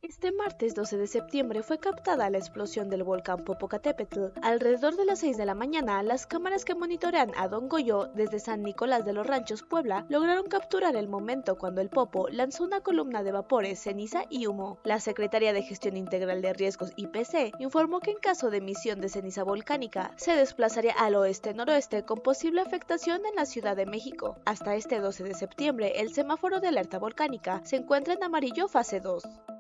Este martes 12 de septiembre fue captada la explosión del volcán Popocatépetl. Alrededor de las 6 de la mañana, las cámaras que monitorean a Don Goyo desde San Nicolás de los Ranchos, Puebla, lograron capturar el momento cuando el Popo lanzó una columna de vapores, ceniza y humo. La Secretaría de Gestión Integral de Riesgos IPC informó que en caso de emisión de ceniza volcánica, se desplazaría al oeste-noroeste con posible afectación en la Ciudad de México. Hasta este 12 de septiembre, el semáforo de alerta volcánica se encuentra en amarillo fase 2.